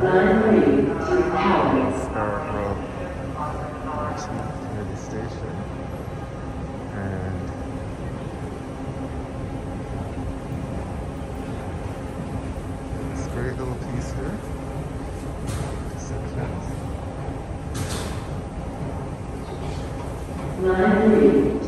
Line 3 to Howard. Scarborough near the station. And this great little piece here. Line 3